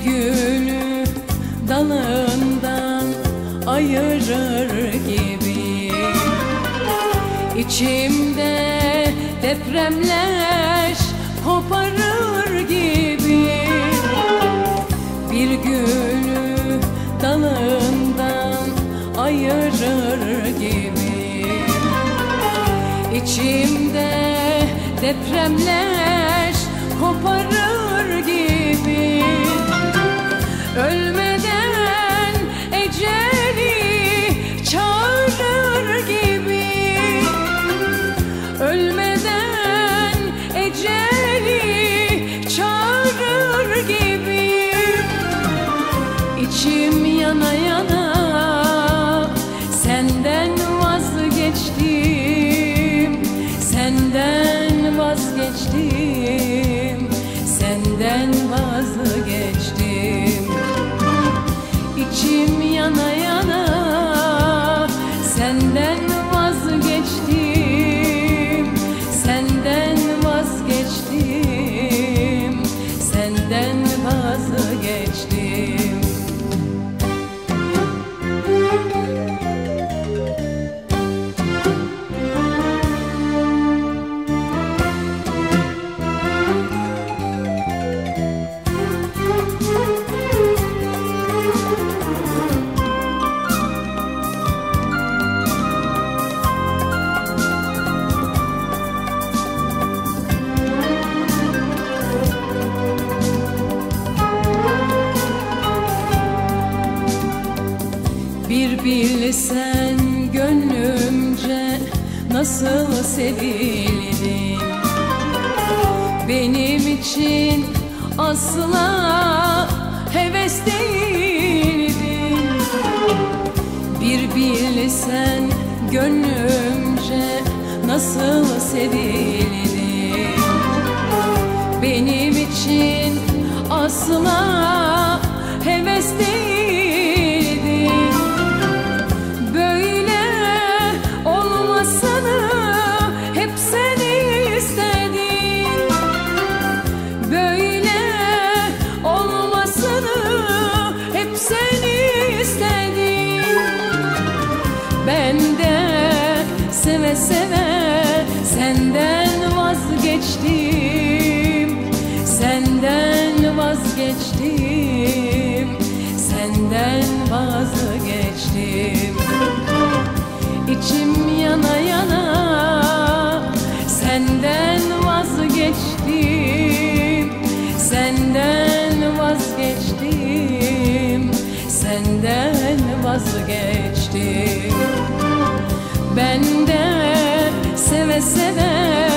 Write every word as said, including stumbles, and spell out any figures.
gülü dalından ayırır gibi, İçimde depremler koparır gibi. Bir gülü dalından ayırır gibi, İçimde depremler koparır gibi. Ölmeden eceli çağırır gibi, Ölmeden eceli çağırır gibi. İçim yana yana senden vazgeçtim, Senden vazgeçtim, senden vazgeçtim. İçim yana yana senden vazgeçtim, Senden vazgeçtim, senden vazgeçtim. Bir bilsen gönlümce nasıl sevildin, benim için asla heves değildin. Bir bilsen gönlümce nasıl sevildin, benim için asla heves değildin. Ben de seve seve senden vazgeçtim, Senden vazgeçtim, senden vazgeçtim. İçim yana yana senden vazgeçtim, Senden vazgeçtim, senden vazgeçtim. Ben de seve seve